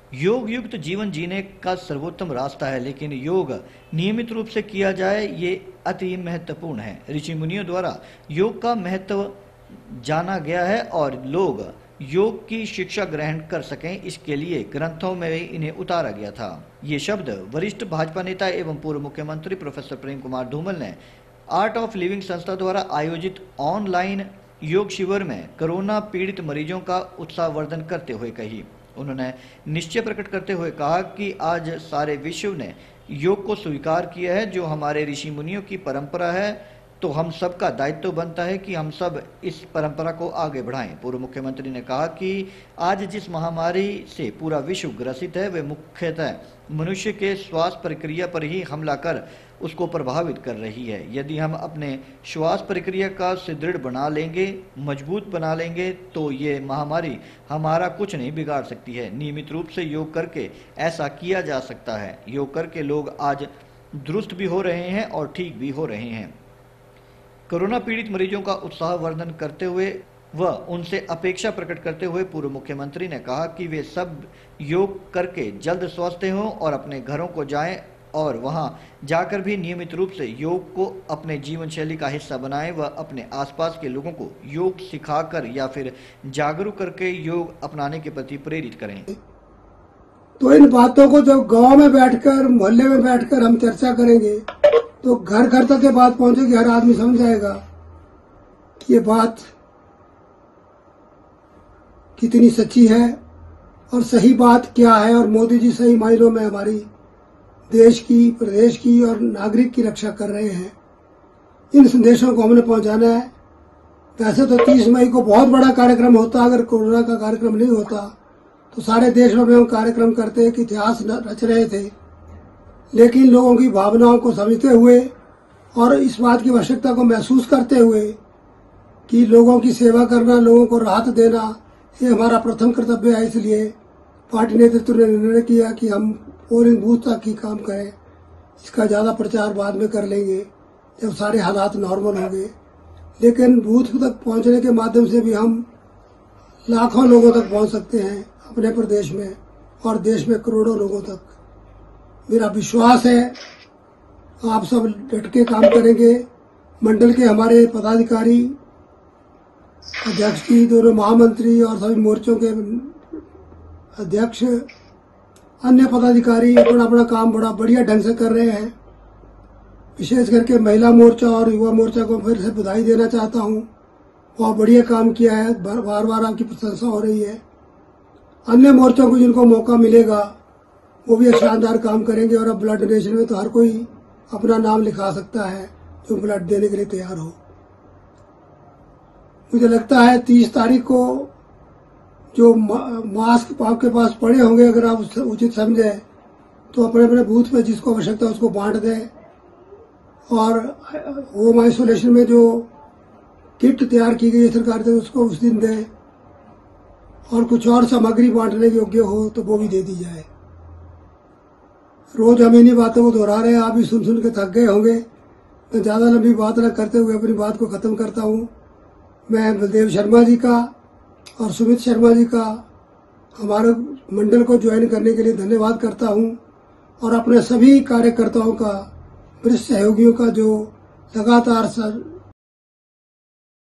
योग युक्त जीवन जीने का सर्वोत्तम रास्ता है, लेकिन योग नियमित रूप से किया जाए ये अति महत्वपूर्ण है। ऋषि मुनियों द्वारा योग का महत्व जाना गया है और लोग योग की शिक्षा ग्रहण कर सकें, इसके लिए ग्रंथों में इन्हें उतारा गया था। ये शब्द वरिष्ठ भाजपा नेता एवं पूर्व मुख्यमंत्री प्रोफेसर प्रेम कुमार धूमल ने आर्ट ऑफ लिविंग संस्था द्वारा आयोजित ऑनलाइन योग शिविर में कोरोना पीड़ित मरीजों का उत्साहवर्धन करते हुए कही। उन्होंने निश्चय प्रकट करते हुए कहा कि आज सारे विश्व ने योग को स्वीकार किया है, जो हमारे ऋषि मुनियों की परंपरा है, तो हम सबका दायित्व बनता है कि हम सब इस परंपरा को आगे बढ़ाएं। पूर्व मुख्यमंत्री ने कहा कि आज जिस महामारी से पूरा विश्व ग्रसित है, वे मुख्यतः मनुष्य के श्वास प्रक्रिया पर ही हमला कर उसको प्रभावित कर रही है। यदि हम अपने श्वास प्रक्रिया का सुदृढ़ बना लेंगे, मजबूत बना लेंगे, तो ये महामारी हमारा कुछ नहीं बिगाड़ सकती है। नियमित रूप से योग करके ऐसा किया जा सकता है। योग करके लोग आज दुरुस्त भी हो रहे हैं और ठीक भी हो रहे हैं। कोरोना पीड़ित मरीजों का उत्साहवर्धन करते हुए व उनसे अपेक्षा प्रकट करते हुए पूर्व मुख्यमंत्री ने कहा कि वे सब योग करके जल्द स्वस्थ हों और अपने घरों को जाएं और वहां जाकर भी नियमित रूप से योग को अपने जीवन शैली का हिस्सा बनाएं व अपने आसपास के लोगों को योग सिखाकर या फिर जागरूक करके योग अपनाने के प्रति प्रेरित करें। तो इन बातों को जब गांव में बैठकर, मोहल्ले में बैठकर हम चर्चा करेंगे तो घर घर तक ये बात पहुंचेगी, हर आदमी समझ जाएगा कि ये बात कितनी सच्ची है और सही बात क्या है, और मोदी जी सही मायनों में हमारी देश की, प्रदेश की और नागरिक की रक्षा कर रहे हैं। इन संदेशों को हमने पहुंचाना है। वैसे तो 30 मई को बहुत बड़ा कार्यक्रम होता, अगर कोरोना का कार्यक्रम नहीं होता तो सारे देश में हम कार्यक्रम करते एक इतिहास रच रहे थे, लेकिन लोगों की भावनाओं को समझते हुए और इस बात की आवश्यकता को महसूस करते हुए कि लोगों की सेवा करना, लोगों को राहत देना, ये हमारा प्रथम कर्तव्य है। इसलिए पार्टी नेतृत्व ने निर्णय किया कि हम पोलिंग बूथ तक ही काम करें। इसका ज्यादा प्रचार बाद में कर लेंगे जब सारे हालात नॉर्मल होंगे, लेकिन बूथ तक पहुंचने के माध्यम से भी हम लाखों लोगों तक पहुंच सकते हैं अपने प्रदेश में और देश में करोड़ों लोगों तक। मेरा विश्वास है आप सब डट के काम करेंगे। मंडल के हमारे पदाधिकारी, अध्यक्ष जी, दोनों महामंत्री और सभी मोर्चों के अध्यक्ष, अन्य पदाधिकारी अपना अपना काम बड़ा बढ़िया ढंग से कर रहे हैं। विशेष करके महिला मोर्चा और युवा मोर्चा को फिर से बधाई देना चाहता हूं। बहुत बढ़िया काम किया है, बार बार आपकी प्रशंसा हो रही है। अन्य मोर्चों को जिनको मौका मिलेगा वो भी शानदार काम करेंगे और अब ब्लड डोनेशन में तो हर कोई अपना नाम लिखा सकता है जो ब्लड देने के लिए तैयार हो। मुझे लगता है 30 तारीख को जो मास्क आपके पास पड़े होंगे, अगर आप उचित समझे तो अपने अपने बूथ पे जिसको आवश्यकता है उसको बांट दें, और होम आइसोलेशन में जो किट तैयार की गई है सरकार से उसको उस दिन दें, और कुछ और सामग्री बांटने योग्य हो तो वो भी दे दी जाए। रोज हम इन्हीं बातों को दोहरा रहे हैं, आप भी सुन सुन के थक गए होंगे। मैं ज्यादा लंबी बात न करते हुए अपनी बात को खत्म करता हूं। मैं बलदेव शर्मा जी का और सुमित शर्मा जी का हमारे मंडल को ज्वाइन करने के लिए धन्यवाद करता हूं, और अपने सभी कार्यकर्ताओं का, वरिष्ठ सहयोगियों का जो लगातार